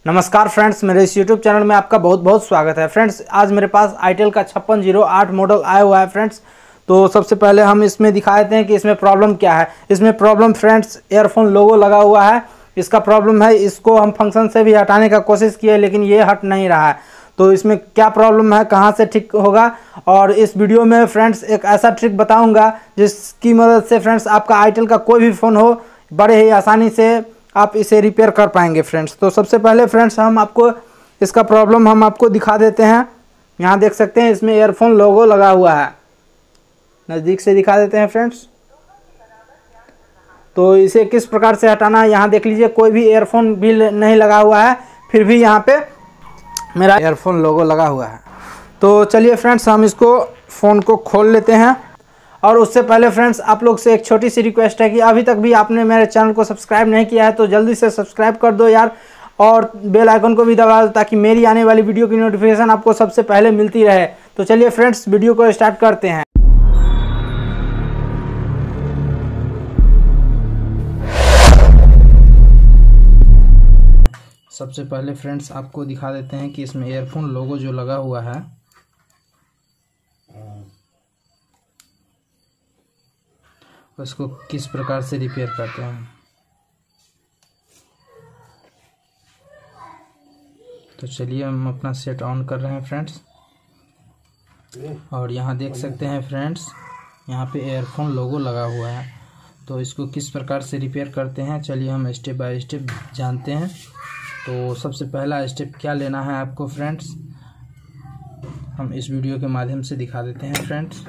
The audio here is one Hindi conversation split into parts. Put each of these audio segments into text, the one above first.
नमस्कार फ्रेंड्स, मेरे इस YouTube चैनल में आपका बहुत बहुत स्वागत है। फ्रेंड्स, आज मेरे पास आईटेल का 5608 मॉडल आया हुआ है। फ्रेंड्स, तो सबसे पहले हम इसमें दिखा देते हैं कि इसमें प्रॉब्लम क्या है। इसमें प्रॉब्लम फ्रेंड्स, ईयरफोन लोगो लगा हुआ है, इसका प्रॉब्लम है। इसको हम फंक्शन से भी हटाने का कोशिश किए लेकिन ये हट नहीं रहा है। तो इसमें क्या प्रॉब्लम है, कहाँ से ठीक होगा, और इस वीडियो में फ्रेंड्स एक ऐसा ट्रिक बताऊँगा जिसकी मदद से फ्रेंड्स आपका आईटेल का कोई भी फ़ोन हो, बड़े ही आसानी से आप इसे रिपेयर कर पाएंगे। फ्रेंड्स, तो सबसे पहले फ्रेंड्स हम आपको इसका प्रॉब्लम हम आपको दिखा देते हैं। यहाँ देख सकते हैं इसमें ईयरफोन लोगो लगा हुआ है, नज़दीक से दिखा देते हैं फ्रेंड्स। तो इसे किस प्रकार से हटाना है, यहाँ देख लीजिए कोई भी ईयरफोन भी नहीं लगा हुआ है, फिर भी यहाँ पे मेरा ईयरफोन लोगो लगा हुआ है। तो चलिए फ्रेंड्स, हम इसको फ़ोन को खोल लेते हैं। और उससे पहले फ्रेंड्स, आप लोग से एक छोटी सी रिक्वेस्ट है कि अभी तक भी आपने मेरे चैनल को सब्सक्राइब नहीं किया है तो जल्दी से सब्सक्राइब कर दो यार, और बेल आइकन को भी दबा दो ताकि मेरी आने वाली वीडियो की नोटिफिकेशन आपको सबसे पहले मिलती रहे। तो चलिए फ्रेंड्स, वीडियो को स्टार्ट करते हैं। सबसे पहले फ्रेंड्स आपको दिखा देते हैं कि इसमें ईयरफोन लोगो जो लगा हुआ है, उसको किस प्रकार से रिपेयर करते हैं। तो चलिए हम अपना सेट ऑन कर रहे हैं फ्रेंड्स, और यहाँ देख सकते हैं फ्रेंड्स, यहाँ पे ईयरफोन लोगो लगा हुआ है। तो इसको किस प्रकार से रिपेयर करते हैं, चलिए हम स्टेप बाय स्टेप जानते हैं। तो सबसे पहला स्टेप क्या लेना है आपको फ्रेंड्स, हम इस वीडियो के माध्यम से दिखा देते हैं फ्रेंड्स।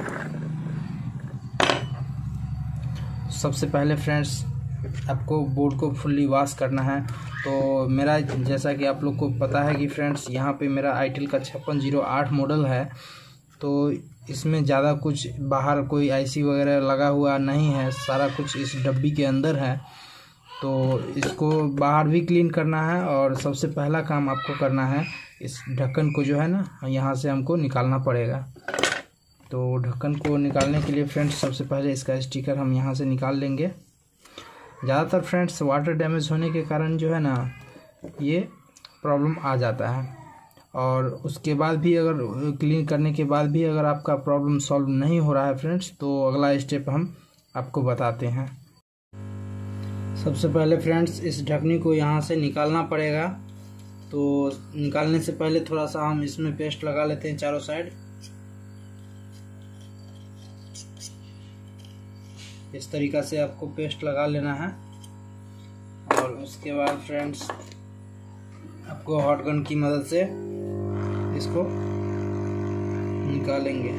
सबसे पहले फ्रेंड्स आपको बोर्ड को फुल्ली वॉश करना है। तो मेरा, जैसा कि आप लोग को पता है कि फ्रेंड्स यहाँ पे मेरा आईटेल का 5608 मॉडल है, तो इसमें ज़्यादा कुछ बाहर कोई आईसी वगैरह लगा हुआ नहीं है, सारा कुछ इस डब्बी के अंदर है। तो इसको बाहर भी क्लीन करना है, और सबसे पहला काम आपको करना है, इस ढक्कन को जो है ना, यहाँ से हमको निकालना पड़ेगा। तो ढक्कन को निकालने के लिए फ्रेंड्स सबसे पहले इसका स्टिकर हम यहाँ से निकाल लेंगे। ज़्यादातर फ्रेंड्स वाटर डैमेज होने के कारण जो है ना, ये प्रॉब्लम आ जाता है। और उसके बाद भी, अगर क्लीन करने के बाद भी अगर आपका प्रॉब्लम सॉल्व नहीं हो रहा है फ्रेंड्स, तो अगला स्टेप हम आपको बताते हैं। सबसे पहले फ्रेंड्स इस ढक्कनी को यहाँ से निकालना पड़ेगा। तो निकालने से पहले थोड़ा सा हम इसमें पेस्ट लगा लेते हैं चारों साइड। इस तरीक़ा से आपको पेस्ट लगा लेना है, और उसके बाद फ्रेंड्स आपको हॉट गन की मदद से इसको निकालेंगे।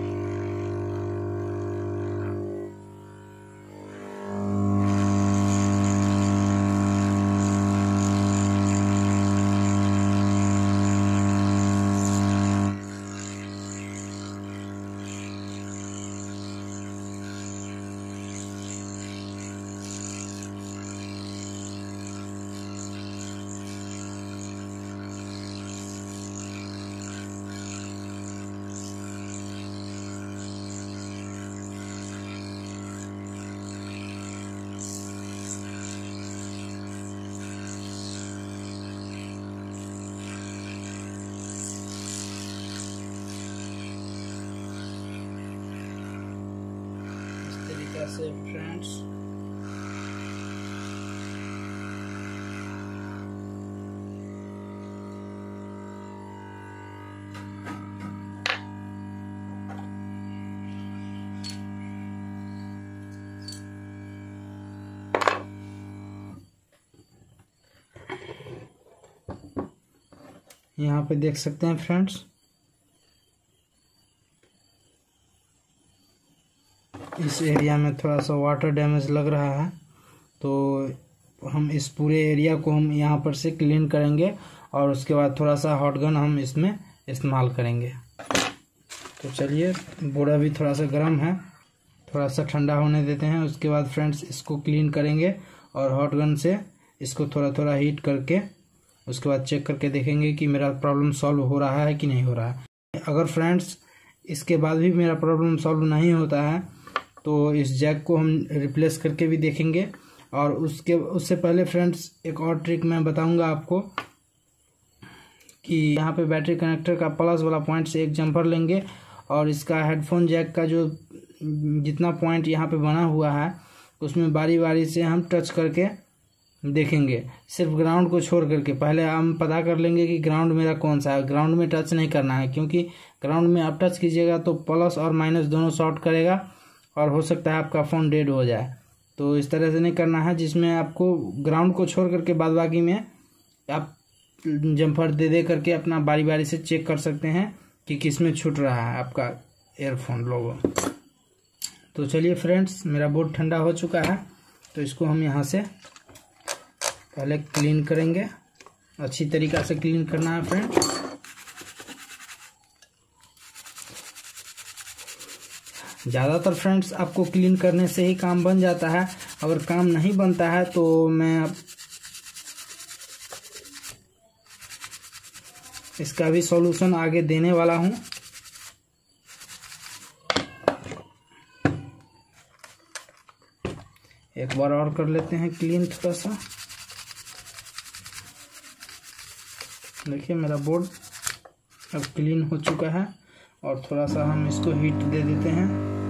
से फ्रेंड्स यहाँ पे देख सकते हैं फ्रेंड्स, इस एरिया में थोड़ा सा वाटर डैमेज लग रहा है। तो हम इस पूरे एरिया को हम यहाँ पर से क्लीन करेंगे, और उसके बाद थोड़ा सा हॉट गन हम इसमें इस्तेमाल करेंगे। तो चलिए, बोरा भी थोड़ा सा गर्म है, थोड़ा सा ठंडा होने देते हैं। उसके बाद फ्रेंड्स इसको क्लीन करेंगे, और हॉट गन से इसको थोड़ा थोड़ा हीट करके उसके बाद चेक करके देखेंगे कि मेरा प्रॉब्लम सॉल्व हो रहा है कि नहीं हो रहा है। अगर फ्रेंड्स इसके बाद भी मेरा प्रॉब्लम सॉल्व नहीं होता है तो इस जैक को हम रिप्लेस करके भी देखेंगे। और उससे पहले फ्रेंड्स एक और ट्रिक मैं बताऊंगा आपको कि यहाँ पे बैटरी कनेक्टर का प्लस वाला पॉइंट से एक जम्पर लेंगे और इसका हेडफोन जैक का जो जितना पॉइंट यहाँ पे बना हुआ है उसमें बारी बारी से हम टच करके देखेंगे, सिर्फ ग्राउंड को छोड़ करके। पहले हम पता कर लेंगे कि ग्राउंड मेरा कौन सा है। ग्राउंड में टच नहीं करना है, क्योंकि ग्राउंड में आप टच कीजिएगा तो प्लस और माइनस दोनों शॉर्ट करेगा और हो सकता है आपका फ़ोन डेड हो जाए। तो इस तरह से नहीं करना है, जिसमें आपको ग्राउंड को छोड़ करके बाद बाकी में आप जम्पर दे करके अपना बारी बारी से चेक कर सकते हैं कि किस में छूट रहा है आपका एयरफोन लोगो। तो चलिए फ्रेंड्स, मेरा बोर्ड ठंडा हो चुका है, तो इसको हम यहाँ से पहले क्लीन करेंगे। अच्छी तरीक़ा से क्लीन करना है फ्रेंड्स। ज़्यादातर फ्रेंड्स आपको क्लीन करने से ही काम बन जाता है। अगर काम नहीं बनता है तो मैं अब इसका भी सॉल्यूशन आगे देने वाला हूँ। एक बार और कर लेते हैं क्लीन थोड़ा सा। देखिए मेरा बोर्ड अब क्लीन हो चुका है और थोड़ा सा हम इसको हीट दे देते हैं।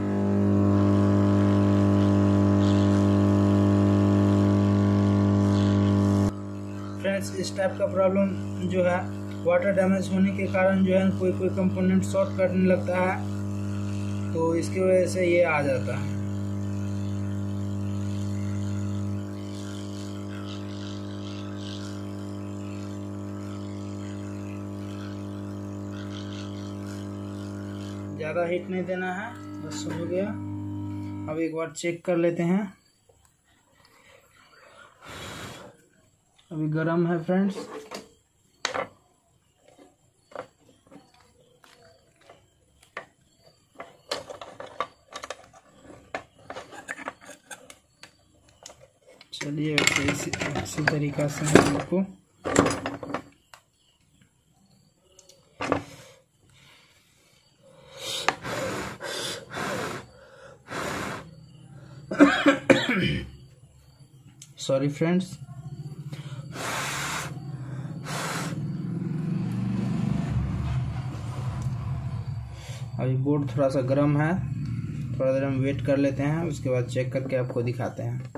फ्रेंड्स, इस टाइप का प्रॉब्लम जो है वाटर डैमेज होने के कारण जो है कोई कंपोनेंट शॉर्ट करने लगता है, तो इसकी वजह से ये आ जाता है। ज़्यादा हीट नहीं देना है, बस हो गया। अब एक बार चेक कर लेते हैं। अभी गर्म है फ्रेंड्स। चलिए इसी तरीक़ा से हम इसको सॉरी फ्रेंड्स, अभी बोर्ड थोड़ा सा गर्म है, थोड़ा देर हम वेट कर लेते हैं, उसके बाद चेक करके आपको दिखाते हैं।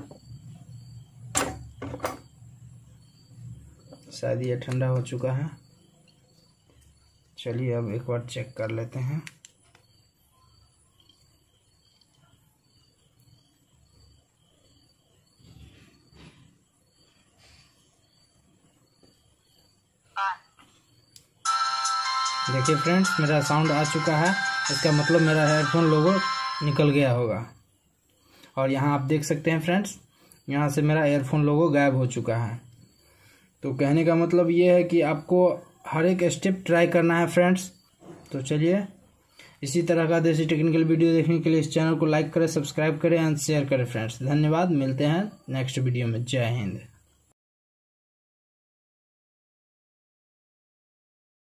शायद ये ठंडा हो चुका है। चलिए अब एक बार चेक कर लेते हैं। देखिए फ्रेंड्स, मेरा साउंड आ चुका है, इसका मतलब मेरा हेडफोन लोगो निकल गया होगा। और यहाँ आप देख सकते हैं फ्रेंड्स, यहाँ से मेरा एयरफोन लोगो गायब हो चुका है। तो कहने का मतलब ये है कि आपको हर एक स्टेप ट्राई करना है फ्रेंड्स। तो चलिए, इसी तरह का देसी टेक्निकल वीडियो देखने के लिए इस चैनल को लाइक करें, सब्सक्राइब करें एंड शेयर करें फ्रेंड्स। धन्यवाद, मिलते हैं नेक्स्ट वीडियो में। जय हिंद।